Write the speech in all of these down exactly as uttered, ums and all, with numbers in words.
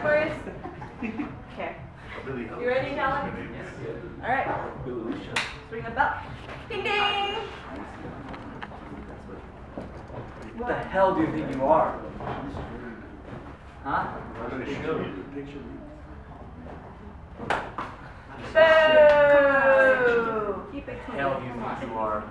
Artorious? Okay. You ready, Alec? Yes. All right. Ring the bell. Ding ding! What the hell do you think you are? Huh? I'm going to show you. Boo! Keep it clean. Hell do you Come think on. you are?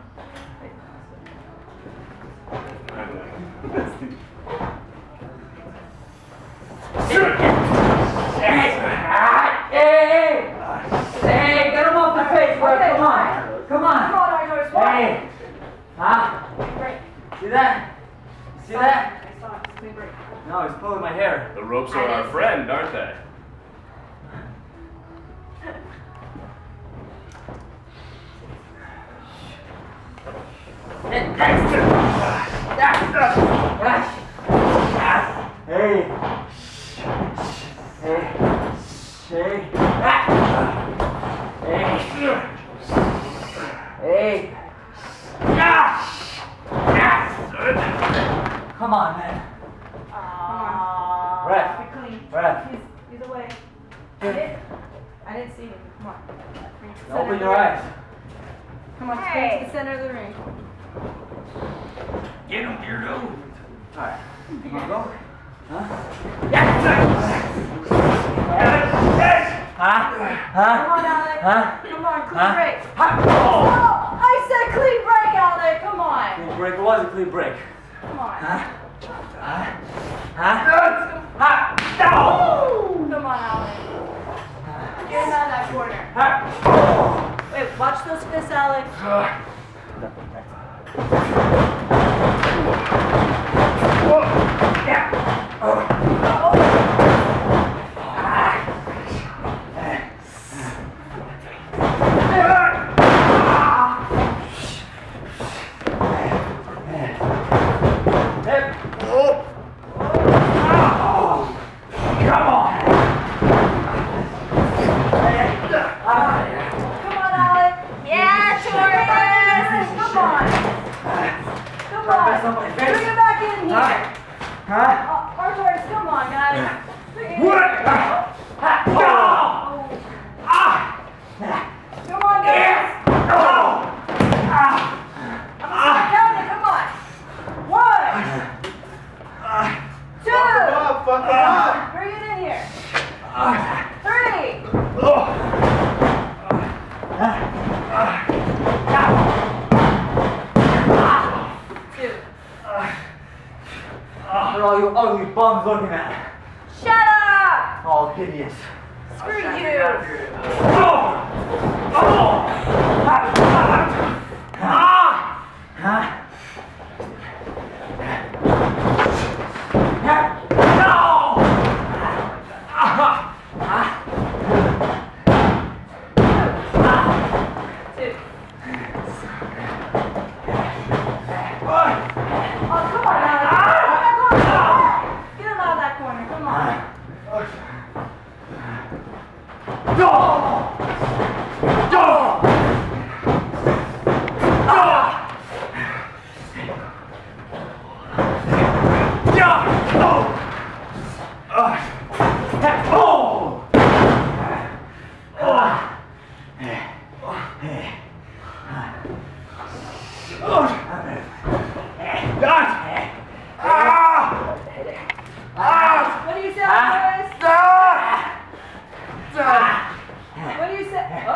Hey, get him off the face, bro. Okay, Come on. Come on. Come on, Artorious. What? Hey. Huh? Clean break. See that? See that? I saw it. Just clean break. No, he's pulling my hair. The ropes I are our didn't- friend, aren't they? Hey. Hey. Hey. Hey. Come on, man. Aww. Breath. Keep it clean. Breath. He's, he's away. I didn't, I didn't see him. Come on. Bring it to the center Open of the your ring. eyes. Come on, just bring it to the center of the ring. Get him, Beardo. Alright. You wanna go? Huh? Huh? Huh? Come on, Alec. Huh? Come on, clean Huh? break. Huh? Oh, I said clean break, Alec. Come on. Clean break. It was a clean break. Come on. Huh? Huh? Huh? Huh? No! Come on, Alec. Get him out of that corner. Huh? Wait, watch those fists, Alec. Come on, Alec. Yeah, Artorious. Come on. Come on. Bring it back in here. Huh? Uh, Artorious, come on, guys. Bring it in What? here. Oh! Ah! Come on, guys. I'm gonna count it. Come on. One. Two. Fuck up! Bring it in here. Three. Two. What are all you ugly bums looking at? Shut up! All hideous. Screw you. Two. Oh, come on, Alec. Get him out of that corner. Come on. What do you say, Artorious? What do you say? Oh.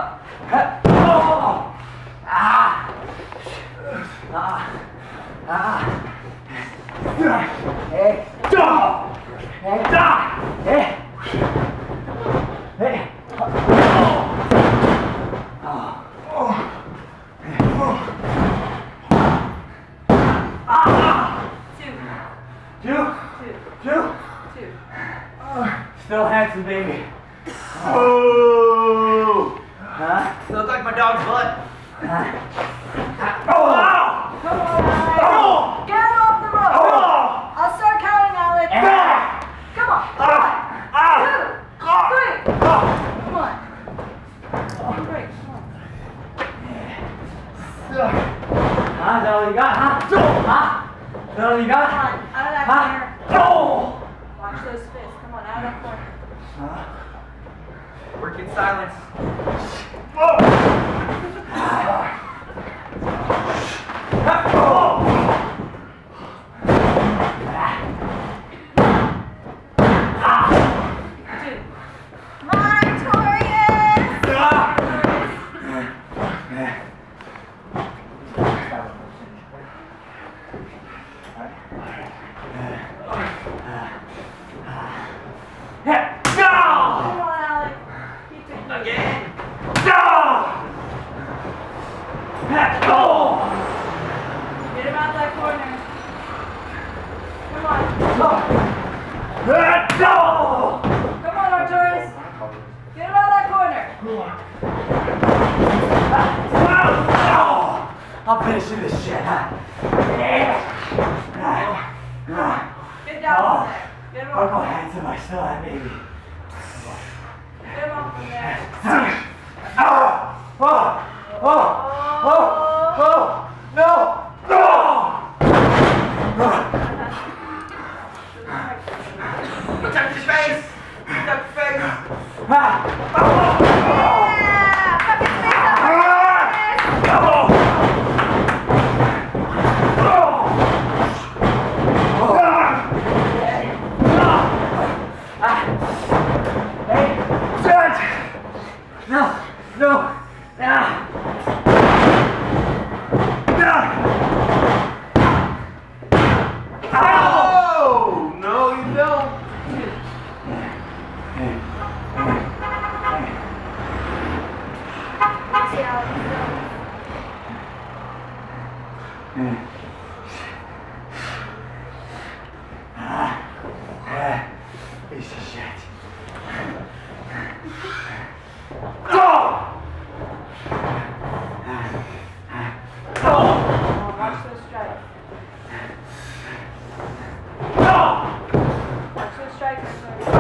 Still handsome, baby. Oh! Huh? You look like my dog's butt. Huh? Come on, Alec. Get him off the rope. I'll start counting, Alec. Come on. One, two, three. Come on. Take a break. Come on. Huh? Is that all you got? Huh? Huh? Is that all you got? Come on. Out of that Huh? corner. Oh! Watch those fists. Come on, out of that corner. Work in silence. Come on, Artorious! Come on, Alec. Keep it moving. Again. Get him out that corner. Come on. Come on, Artorious. Get him out that corner. I'm finishing this shit, huh? Get down from there. Get him I'll off go from there. handsome, I still have baby. Get him off from there. Oh! Oh! Oh! Oh! Oh! No! He touched his face. He touched his face. Ah! Yeah! Fuck his face up, Artorious! No! No! Ah! Oh! No, you don't. See how it's done. Ah, piece of shit. Oh, watch those strikes. Watch those strikes, Artorious.